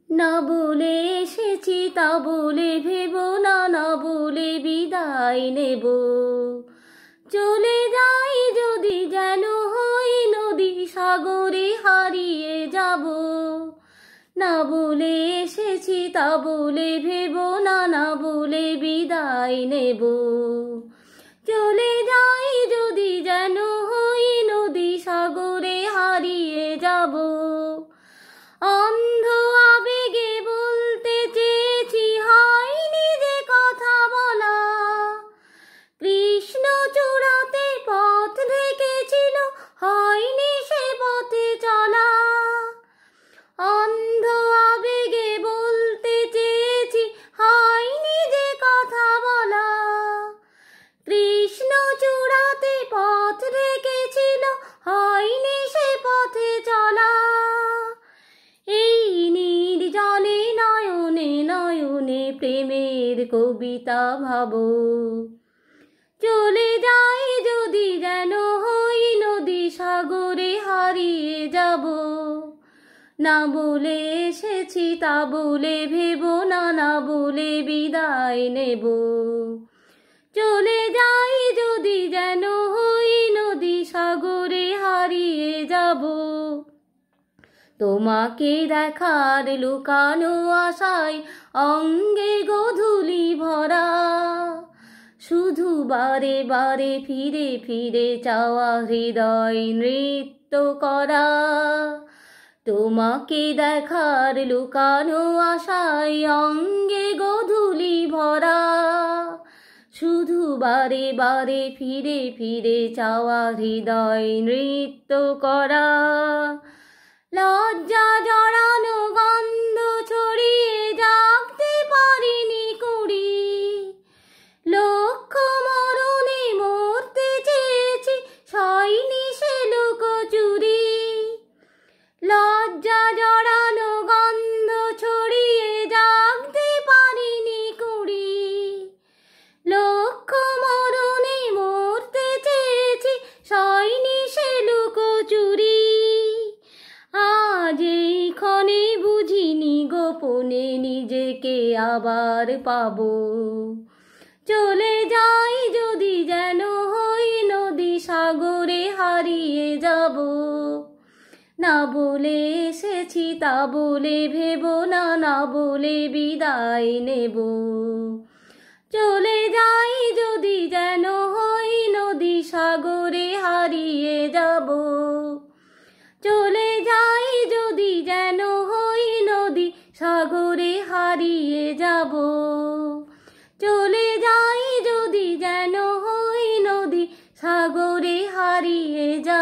না বলে এসেছি তা বলে ভেবো না, না বলে বিদায় নেব। চলে যাই যদি যেন হই নদী, সাগরে হারিয়ে যাব। না বলে এসেছি তা বলে ভেবো না, না বলে বিদায় নেব। চলে যাই যদি যেন হই নদী, সাগরে হারিয়ে যাব। অন্ধ আবেগে বলতে চেয়েছি, হয়নি যে কথা বলা। কৃষ্ণ চূড়াতে পথ ঢেকেছিল, হয়নি সে পথে চলা। অন্ধ আবেগে বলতে চেয়েছি, হয়নি যে কথা বলা। কৃষ্ণ চূড়াতে পথ ঢেকেছিল, হয়নি সে পথে চলা। এই নির্জনে নয়নে নয়নে প্রেমের কবিতা ভাবো। চলে যাই যদি যেন হই নদী, সাগরে হারিয়ে যাব। না বলে এসেছি তা বলে ভেবো না, না বলে বিদায় নেব। চলে যাই যদি যেন হই নদী, সাগরে হারিয়ে যাব। তোমাকে দেখার লুকানো আশায় অঙ্গে গোধূলি ভরা। শুধু বারে বারে ফিরে ফিরে চাওয়া হৃদয় নৃত্য করা। তোমাকে দেখার লুকানো আশায় অঙ্গে গোধূলি ভরা। শুধু বারে বারে ফিরে ফিরে চাওয়া হৃদয় নৃত্য করা। লজ্জা জড়ানো গন্ধ ছড়িয়ে জাগতে পারিনি কুড়ি। লক্ষ মরণে মরতে চেয়েছি, সয়নি সে লুকোচুরি। লজ্জা জড়ানো গন্ধ ছড়িয়ে জাগতে পারিনি কুড়ি। লক্ষ মরণে মরতে চেয়েছি, সয়নি সে লুকোচুরি। আজ এই ক্ষণে বুঝিনি গোপনে নিজেকে আবার পাবো। চলে যাই যদি যেন হই নদী, সাগরে হারিয়ে যাব। না বলে এসেছি তা বলে ভেবো না, না বলে বিদায় নেব। চলে যাই যদি যেন হই নদী, সাগরে হারিয়ে যাব। চলে যাই যদি যেন হই নদী, সাগরে হারিয়ে যাব। চলে যাই যদি যেন হই নদী, সাগরে হারিয়ে যাব।